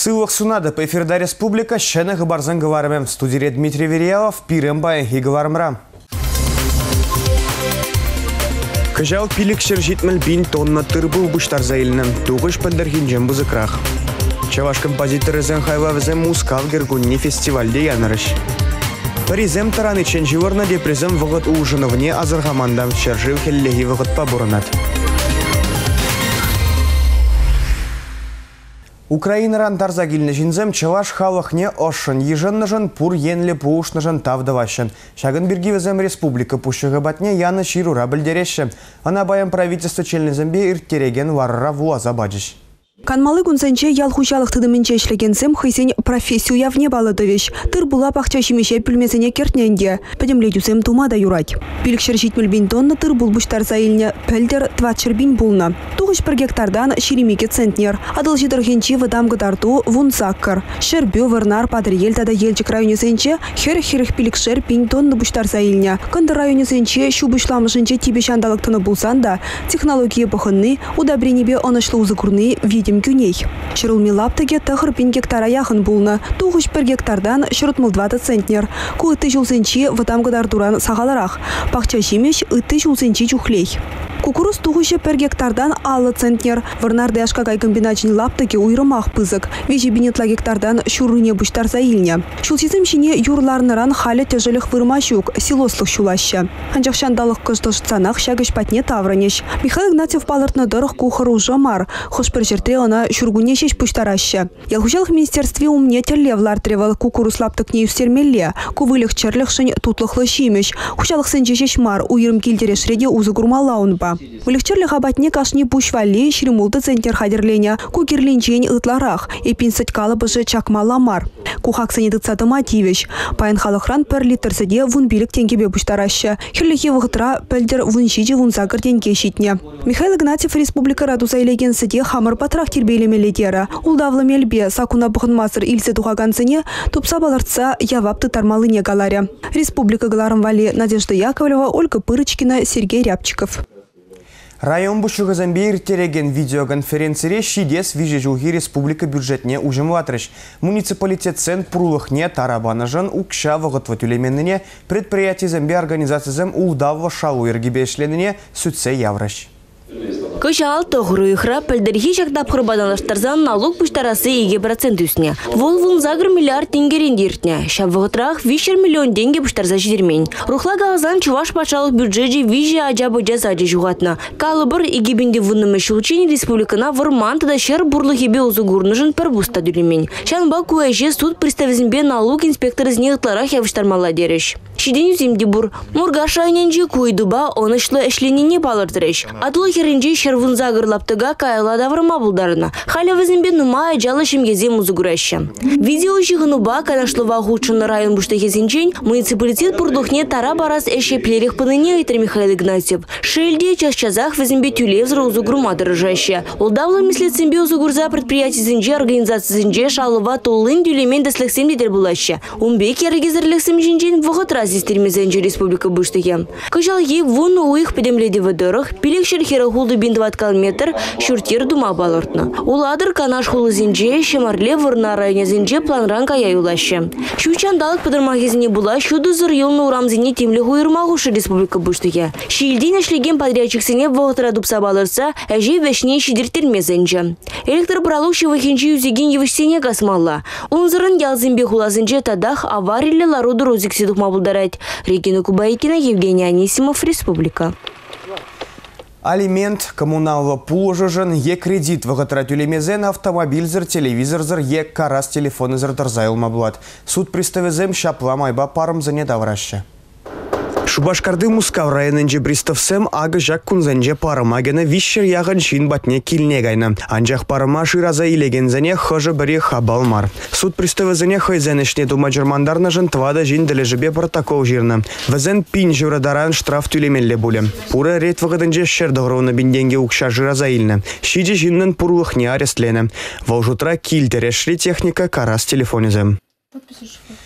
Сылық сунады по эфирда республика шәні ғыбарзан ғыварымым. Студия Дмитрий Верьялов, пирем бай ғыварымра. Кыжал пилік шыр жетміл бин тонна тырбыл бұштар зайылының. Туғыш пілдірген жембі зықрақ. Чаваш композиторы зен хайвавызем мускал гергунни фестивальде янырыш. Паризем тараны ченживарна депрезем вғыт ұжынывне азырғамандам шыржив хеллеги вғыт пабурынат. Украинаран тарзагилны жинзем чаваш халықне ошын, ежынныжын пур енлі пуышныжын тавдывашын. Шагын бергивізем республика пушығы батне яны ширура білдереші. Ана баян правительство челнезембе ирттереген варыра вуаза баджыш. Канмалы күнсенче ял хушалық тыдымынче ішлегенсем хыйсен профессию явне балыдывеш. Тыр була пақча шимеше пүлмесене кертненде. Пәдемледюсем тумада юрать. Пилікшір жетміл бин тонны тыр булбуштар зайылне пәлдер 20 бин булна. Туғыш бір гектардан шеремеке центнер. Адыл жидыргенче выдам гыдарту вун саккар. Шербю варнар падыр ел тада елчік районесенче хер-херіх пилікшір бин тонны буштар зайылне. Кынды районесенче шу бушламышынче тибешандалық тыны булсан да технология бұхынны удабренебе онышлы узыкурны видим күней. Шырылми лаптыге тахыр 1000 гектара яхын булны. Туғыш 1 гектардан шырытмыл 20 центнер. Куыты жылсенчи ватам гыдар туран сағаларақ. Пақча жемеш ыты жылсенчи чухлей. Кукуруз туғышы 1 гектардан 6 центнер. Варнарды ашқағай комбиначин лаптыге уйрымақ пызык. Вежі бинетла гектардан шурыне бұштар заилне. Шулсизм шине юрларныран халі тяжелых вырмашук, силослық шулашы. Анжақшандалық кыштыш цанақ шагыш патне тавранеш. Михаил Игнатьев палыртны дырық кухыру жомар. Хош бір жерде она шургуне шеш пуштарашы. Ялхушалық министерстве умне терлевлар тревал кукуруз лаптык не юстермелле. Кувылық черлықшын тутлықлы шимеш. Хушалық сенче шешмар уйрым келдерешреде узы гурмалаунба. Вылықчерлі ғабатне кашни пушвали шеремулды центр хадерленя. Кукерлинчен ытларах. Эпин сыткалы быжы чакмаламар. Кухак санедыцаты мотивеш. Паян халықран пер литрсыде вун билік тенгебе пуштарашы. Херлихе вғытра пөлдер вун шиде вун закыр тенге шитне. Михаил Игнатьев республика радуза илеген сыде хамыр патрах тербейлемеледері. Улдавлы мелбе сакуна бұғын масыр илсе тухагансыне тупса балыртса явапты тармалыне галаре. Республика галарым вали Надежда Яковлева, Ольга Пырочкина, Сергей Рябчиков. Район бұшығы зәмбе ирттереген видеоконференцире шидес виже жылғы республика бюджетне ужымлатырыш. Муниципалитет сен пұрулықне тарабаны жын ұқша вғытвы түлеменіне предприятие зәмбе организациясым улдавы шалу ергебешленіне сүтсе яврыш. Кышал тоғырыйхра пәлдерхи жақтап қырбадалаштарзан налог пұштарасы 2% үсіне. Волвун загыр миллиард тенгерен дертіне. Шабвығытрақ 5 миллион тенге пұштарза жидермен. Рухла ғалзан чуваш пачалық бюджеті виже ажабы жазады жуғатна. Калыбыр егебенде вұнымы шылчені республикана вырмантыда шер бұрлығебе ұзығырныжын пір бұста дүлемен. Шанба куәже суд приставізімбе налог инспекторызне ұтларақ явыштармала дереш. Шиден үземде бұр. Мургаш районенже куйдуба онышлы әшленіне балырдырыш. Атлы херенже шервун загырлаптыга кайла давырма булдарына. Халя візімбе нумай жалы шимгезе музыгураща. Видео жығынуба канашлыва худшыны район бұштахезінчен муниципалитет бұрдухне тара барас әшеплерек пыныне айтыр Михаил Игнатьев. Шельде час-чазах візімбе тюлевзры узугрума дырыжаща. Олдавлы мислетсімбе узугурза предприятизінже организацизінже шалыва толын дюлемен дәсліксем дедер булаща. Умбек яргезірліксем жинжен вғытра зистермезенже республика бұштыге. Кыжал ей вон уйық педемледе вадырық, пилек шерхері хулды бин 20 километр шуртер дума балыртны. Уладыр канаш хулы зинже, шемарле вырна районе зинже планран кая юлашы. Шучандалық пыдырмағызіне була, шуды зыр елны урамзіне темлі хуйырмағушы республика бұштыге. Шиилден әшлеген подрядчиксіне вғытыра дупса балырса, әже вәшне шидіртермезінже. Электр бралук шевахенчі юзеген евішсене касмалла. Унзырын ялзынбе хулазынже тадах аварилі ларуды розикси дұқма бұлдарайд. Регина Кубайкина, Евгений Анисимов, Республика. Алимент коммуналва пуложыжын е кредит вғытыра түлемезен автомобильзір, телевизорзір, е карас телефонызір тұрзайылма бұлад. Суд приставезем шапламайба парымзыне даврашы. Шубашкарды Мускав районынже приставсем ағы жак күнзенже парымагені вишшер яғын шин батне килне гайны. Анжақ парыма шираза илегензене хыжы бірі хабалмар. Суд приставезене хайзенешне дума жермандарны жын твада жин ділежібе протокол жирны. Візен пин жырадаран штраф түлемелле бұлі. Пуры рет вғыдынже шердығыруыны бинденге ұқша жыраза илні. Шиде жиннын пұруықне арестлені. Волжутра килтерешли техника карас телефонезем.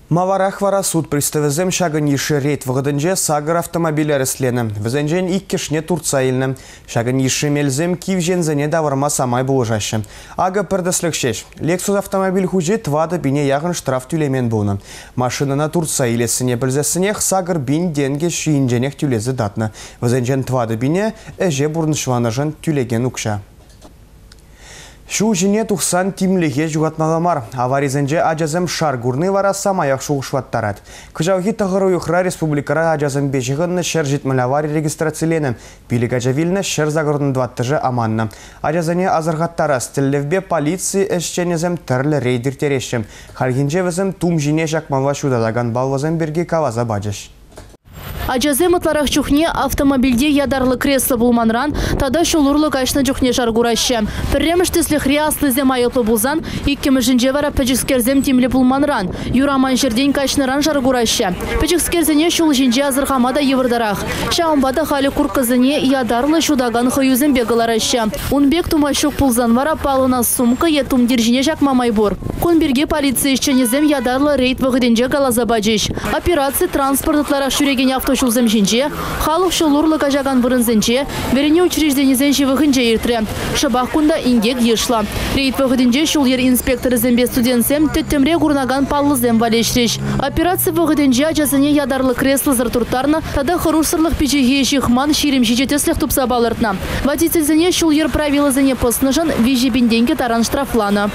Маварах вара суд приставызым шагын еші рейд вғыдынже сагыр автомобиль әріслені. Візінжен иккешне Турцайылны. Шагын еші мелзім кивжензіне даварма самай болжашы. Ага пірдіслік шеш. Лексус автомобиль хуже твады бине яғын штраф түлемен болны. Машинына Турцайылесіне білзесінех сагыр бин денге шиінженех түлезі датны. Візінжен твады бине әже бұрнышванажын түлеген ұқша. Шу жіне тұқсан тимліге жүгатмаламар. Аваризенже ажазым шаргурны вара самаяқ шуғышваттарад. Күжауғы тағыры ұйқыра республикара ажазым бежіғынны шер жетміл аварий регистрациялені. Билік ажавилні шер загырдың 20 аманны. Ажазыне азырғаттара стіллевбе полиции әшченезім түрлі рейдер терешім. Халгинже візім тум жіне жақмалва шудалаган балвазым берге каваза бажыш. Ажазем ытларах чухне автомобильде ядарлы кресло булманран, тада шулурлы кашны чухне жаргураща. Пірреміштеслі хриаслы зем айылпы булзан, иккемі жінже вара пәчікскерзем тимлі булманран. Юраман жерден кашныран жаргураща. Пәчікскерзене шул жінже азырхамада евырдарах. Шаумбада халі куркызыне ядарлы шудаган хойузем бегалараща. Унбек тумашук пулзан вара палына сумка етум диржіне жақмамай бор. Конберге полиция ишченезем ядарлы рейд вғыденже галазабаджиш. Операция транспортларах шүреген автошулзем жинже, халық шулурлы кажаган вырынзенже, верене учрежденезен живығынже ертірі. Шабақ күнда ингек ешла. Рейд вғыденже шул ер инспекторы зембе студентсем теттемре гурнаган паллызем валешреш. Операция вғыденже ажазыне ядарлы креслы зыртуртарны, тада хорушсырлық печеге шихман ширим жичетеслих тупса балыртна. Водительзене шул ер правилызене посныжын вижебінденге таран штрафланы.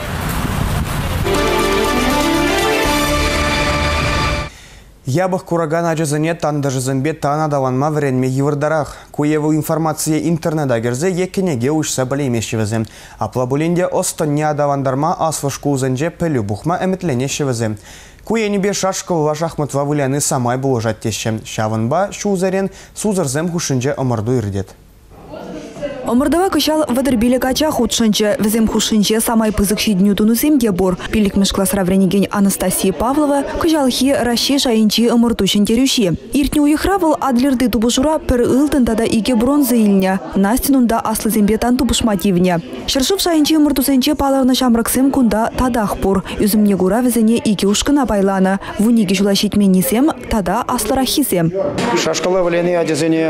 Ябық кураган ажызыне тандажызынбе тана даванма вренме евырдарах. Куеву информация интернета герзе екенеге ұшса білеймешевізім. Апла бұленде остонне адавандарма асвышку ұзынже пілі бұқма әмітленешевізім. Куенебе шашқылыва шахматва віляны самай бұлыжат теші. Шавынба шузарен сузырзым хушынже омырду үрдет. Омырдава кышал вадыр билік ача худшынчы. Візем хушынчы самай пызык шидню тунусемге бор. Билік мешклас равренеген Анастасия Павлова кыжалхи раши шайынчы омыртушын терюши. Иртні уйықравыл адлерды тубышура пір ылтын тада ике бронза илня. Настинунда аслы зембетан тубышмативня. Шыршып шайынчы омыртусенче паларны шамраксем кунда тадах пор. Үзімне гура візене ике ушкына байланы. Вуниге жулашитменнисем тада асларахисем. Шашкалы валены адезене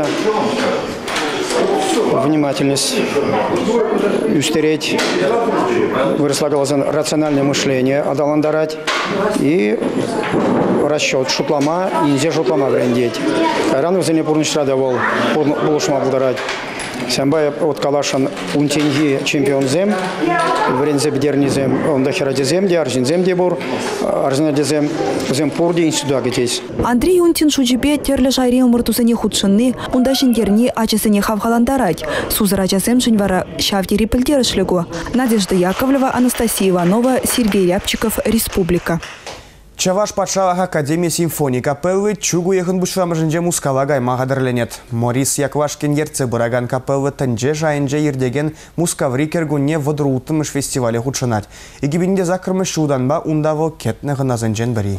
внимательность, устереть, выросла глаза рациональное мышление, адаландарать и расчет шутлама, и нельзя шутлама брендеть. Рано в зене пурнишрадовал, полушма благодарать. Сямбай от калашан унтенги чемпион зем, врензе бдернизем, он дахирадезем, диаржинзем дебур, аржинадезем, зем пурди институда гетесь. Андрей Унтин шучепе терлі шайре омыртусыне худшынны, унда шындерни ачысыне хавхаландарать. Сузыр ачасем шынвара шавдери пілдерішлігу. Надежда Яковлева, Анастасия Иванова, Сергей Рябчиков, Республика. Чаваш патшалах Академия симфонии капеллы чугу ехын бушрамыжынже мускала гайма гадырленет. Морис Яквашкин ерце бұраган капеллы тінже жайынже ердеген мускаври кергунне вадрутымыш фестивале худшынат. Егебінде закырмыш шуданба ундаво кетні ғыназынжен бірі.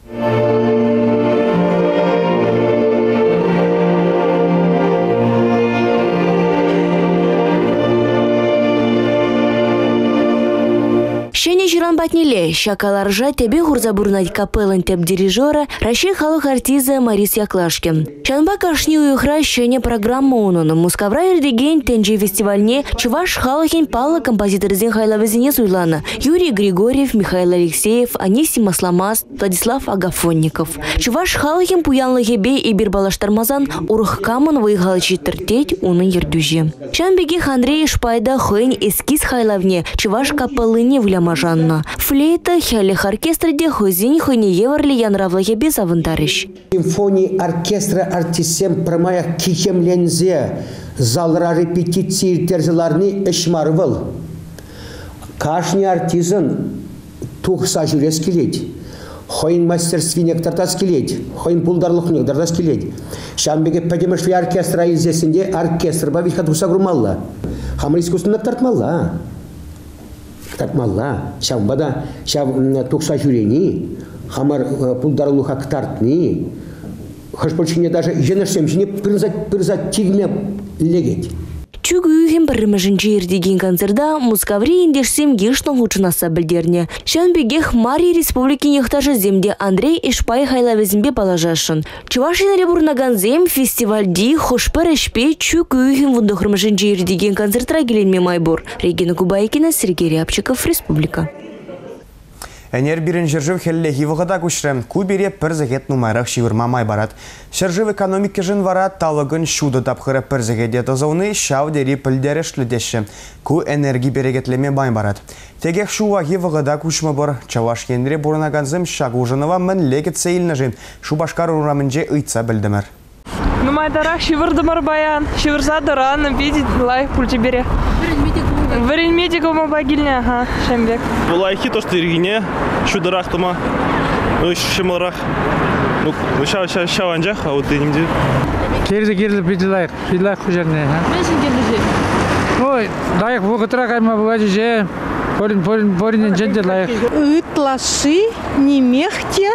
Шене жиран батнеле, шакаларжа тебе гурзабурнать капеллын теп дирижера, ращи халық артиза Морис Яклашкин. Шанба кашни уйхра шене программа унуну. Мускавра ердеген тенджи фестивальне чуваш халахин палла композиторзен хайлавезине суйлана. Юрий Григорьев, Михаил Алексеев, Анисим Асламас, Владислав Агафонников. Чуваш халахин пуянлы хебе и бирбалаштармазан урхкамын выйгалычи тертеть унын ердюже. Шанбеги Андрей Шпайда хойн эскиз хайлавне чуваш капеллыне вляма Жанна. Флейта хялих оркестрде хозин хойне еварли янравла хебе завындарыш. Симфония оркестра артистем промая кихемлензе залра репетиции терзеларни эшмарвал. Каждый артизан тухса журес келет. Хойн мастерстве нектартас келет. Хойн пулдарлық нектартас келет. Шамбеге пәдемешви оркестра изесінде оркестр бавит хатуса грумалла. Хамыр искусственно тартмалла. Тартмалла. Шамбада тухса журени. Хамыр пулдарлық актартни. Хашпольчине даже женешсем жіне пырзат тигме легет. чүгүйхем бірімішін жейірдеген концерда Мускаври индешсем ешнің ғучынаса білдерне. Шанбегех Мария Республики нехтажы земде Андрей Ишпай хайлавезімбе балажашын. Чувашинере бурнаган зем фестивальди хошпар ішпе чүгүйхем вундохрымышын жейірдеген концертра келенме майбур. Регина Кубайкина, Сергей Рябчиков, Республика. Әнер бірін жыржыв хеллехи вғыда күшрем, күбере пірзігет нумайрақ шивырма май барат. Жыржыв экономики жын варат, талығын шуды тапқыры пірзігеде тазауны шау дері пілдері шлідеші. Ку энерги берегетлеме май барат. Тегех шуваги вғыда күшмі бар. Чаваш кендіре бұрынаганзым шағу жынова мін лекет сейілні жын. Шубашкар ұрамынже ұйтса білдімір. Нумайдарақ шивырдымыр баян, шивырса дыраны, видеть лайх пульти бере. Варень медикова багильня, ага, Шамбек. Лайхи то, что иргине, шударах тома, ну шималрах, ну шаванжах, а вот и не где. Керді пидлайх хужарне. Ой, лайх воготра кайма бывает же, порин дженде лайх. Ытлаши, не мехте,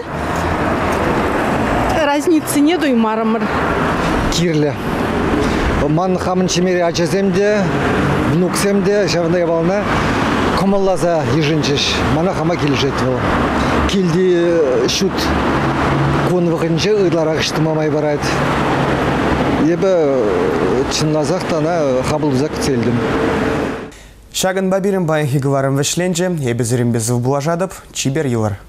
разницы нету и марамар. Кирле. Ман хамын чемере ачаземде, внуксемде, шавная волна, комаллаза ежинчеш, мана хама келжетвел. Килди шут кон вғынче ыдларақ штымамай барайд. Ебі чынлазақтана хабылзак целдім. Шагын бабирин баяхи гварым вешленче, ебі зірін безів була жадып, чибер елар.